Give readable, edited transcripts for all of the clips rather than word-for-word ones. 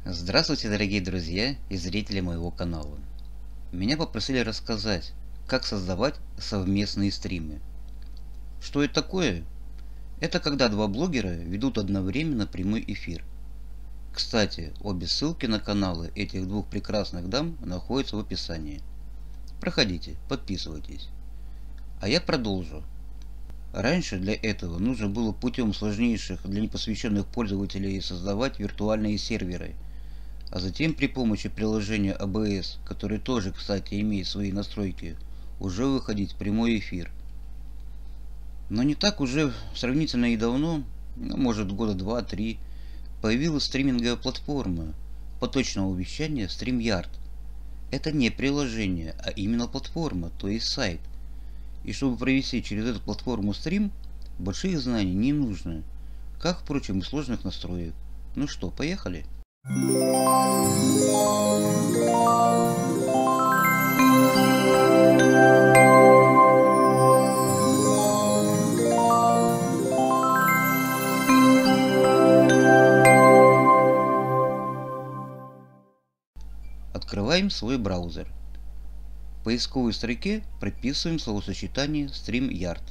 Здравствуйте, дорогие друзья и зрители моего канала. Меня попросили рассказать, как создавать совместные стримы. Что это такое? Это когда два блогера ведут одновременно прямой эфир. Кстати, обе ссылки на каналы этих двух прекрасных дам находятся в описании. Проходите, подписывайтесь. А я продолжу. Раньше для этого нужно было путем сложнейших для непосвященных пользователей создавать виртуальные серверы, а затем при помощи приложения OBS, который тоже, кстати, имеет свои настройки, уже выходить в прямой эфир. Но не так уже сравнительно и давно, может года 2-3, появилась стриминговая платформа поточного вещания StreamYard. Это не приложение, а именно платформа, то есть сайт. И чтобы провести через эту платформу стрим, больших знаний не нужно, как, впрочем, и сложных настроек. Ну что, поехали? Открываем свой браузер. В поисковой строке прописываем словосочетание StreamYard.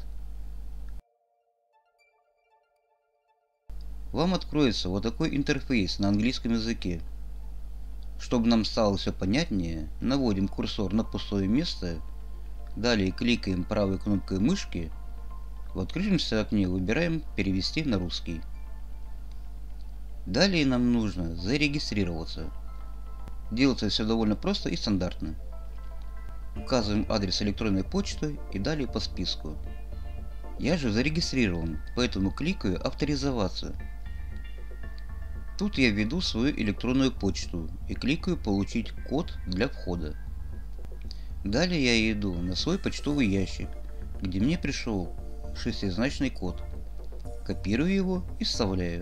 Вам откроется вот такой интерфейс на английском языке. Чтобы нам стало все понятнее, наводим курсор на пустое место, далее кликаем правой кнопкой мышки, в открывшемся окне выбираем «Перевести на русский». Далее нам нужно зарегистрироваться. Делается все довольно просто и стандартно. Указываем адрес электронной почты и далее по списку. Я же зарегистрирован, поэтому кликаю «Авторизоваться». Тут я введу свою электронную почту и кликаю «Получить код для входа». Далее я иду на свой почтовый ящик, где мне пришел шестизначный код. Копирую его и вставляю.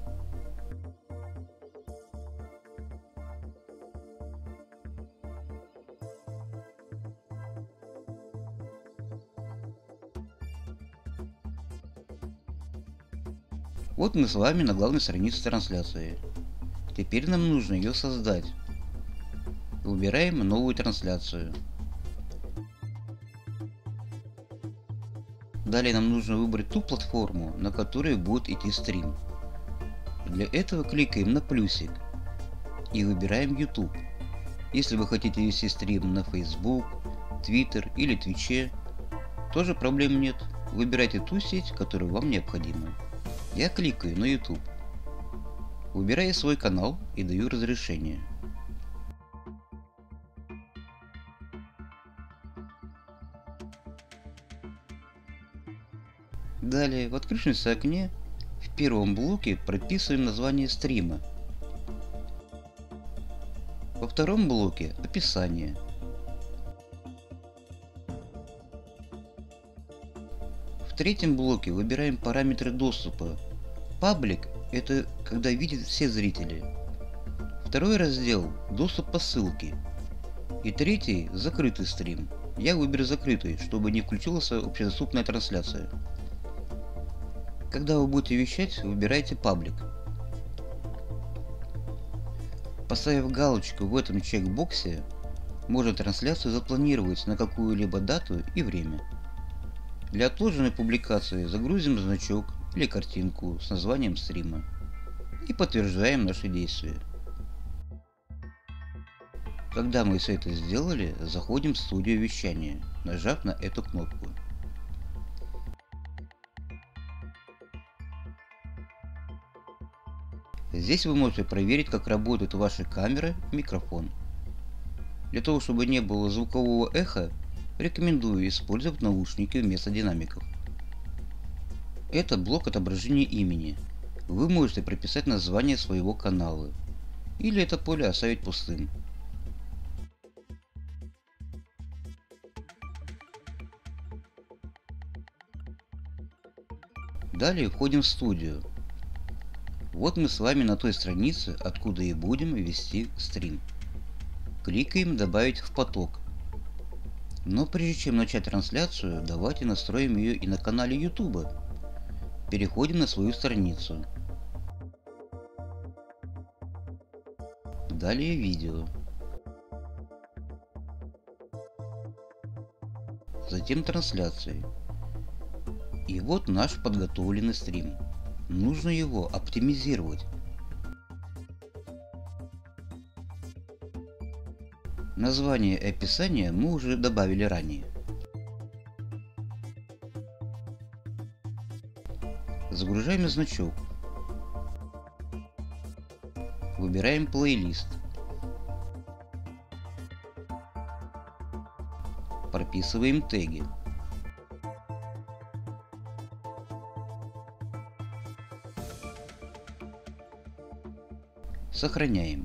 Вот мы с вами на главной странице трансляции. Теперь нам нужно ее создать. Выбираем новую трансляцию. Далее нам нужно выбрать ту платформу, на которой будет идти стрим. Для этого кликаем на плюсик и выбираем YouTube. Если вы хотите вести стрим на Facebook, Twitter или Twitch, тоже проблем нет. Выбирайте ту сеть, которая вам необходима. Я кликаю на YouTube. Выбираю свой канал и даю разрешение. Далее в открывшемся окне в первом блоке прописываем название стрима. Во втором блоке описание. В третьем блоке выбираем параметры доступа. Паблик — это когда видят все зрители. Второй раздел — доступ по ссылке. И третий — закрытый стрим. Я выберу закрытый, чтобы не включилась общедоступная трансляция. Когда вы будете вещать, выбирайте паблик. Поставив галочку в этом чекбоксе, можно трансляцию запланировать на какую-либо дату и время. Для отложенной публикации загрузим значок или картинку с названием стрима и подтверждаем наши действия. Когда мы все это сделали, заходим в студию вещания, нажав на эту кнопку. Здесь вы можете проверить, как работает ваша камера и микрофон. Для того, чтобы не было звукового эха, рекомендую использовать наушники вместо динамиков. Это блок отображения имени. Вы можете прописать название своего канала, или это поле оставить пустым. Далее входим в студию. Вот мы с вами на той странице, откуда и будем вести стрим. Кликаем «Добавить в поток». Но прежде чем начать трансляцию, давайте настроим ее и на канале YouTube. Переходим на свою страницу. Далее видео. Затем трансляции. И вот наш подготовленный стрим. Нужно его оптимизировать. Название и описание мы уже добавили ранее. Загружаем значок. Выбираем плейлист. Прописываем теги. Сохраняем.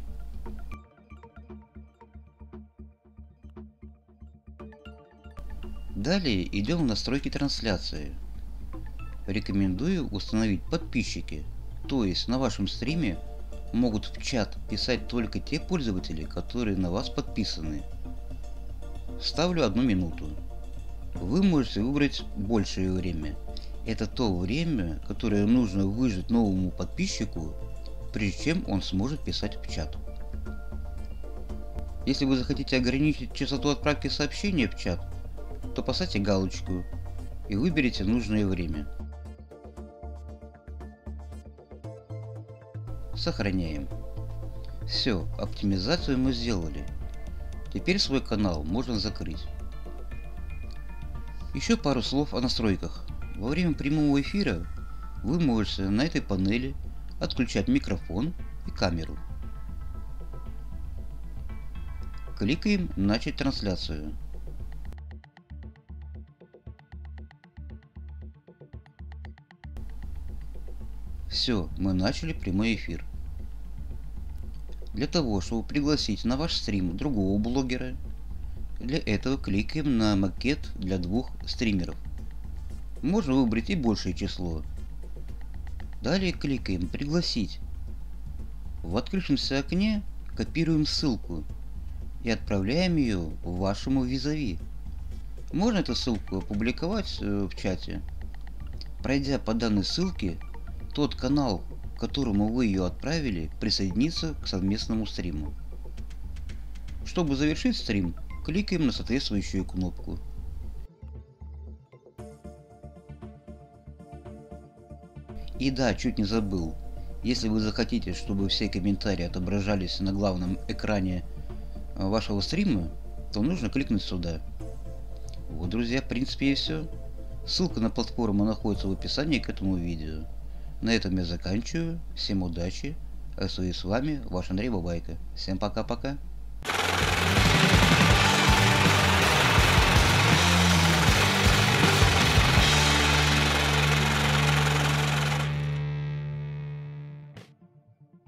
Далее идем в настройки трансляции. Рекомендую установить подписчики, то есть на вашем стриме могут в чат писать только те пользователи, которые на вас подписаны. Ставлю 1 минуту. Вы можете выбрать большее время. Это то время, которое нужно выжать новому подписчику, прежде чем он сможет писать в чат. Если вы захотите ограничить частоту отправки сообщения в чат, то поставьте галочку и выберите нужное время. Сохраняем. Все, оптимизацию мы сделали. Теперь свой канал можно закрыть. Еще пару слов о настройках. Во время прямого эфира вы можете на этой панели отключать микрофон и камеру. Кликаем «Начать трансляцию». Все, мы начали прямой эфир. Для того, чтобы пригласить на ваш стрим другого блогера, для этого кликаем на макет для 2 стримеров. Можно выбрать и большее число. Далее кликаем «Пригласить». В открывшемся окне копируем ссылку и отправляем ее вашему визави. Можно эту ссылку опубликовать в чате. Пройдя по данной ссылке, тот канал, к которому вы ее отправили, присоединится к совместному стриму. Чтобы завершить стрим, кликаем на соответствующую кнопку. И да, чуть не забыл. Если вы захотите, чтобы все комментарии отображались на главном экране вашего стрима, то нужно кликнуть сюда. Вот, друзья, в принципе и все. Ссылка на платформу находится в описании к этому видео. На этом я заканчиваю. Всем удачи. А с вами ваш Андрей Бабайка. Всем пока-пока.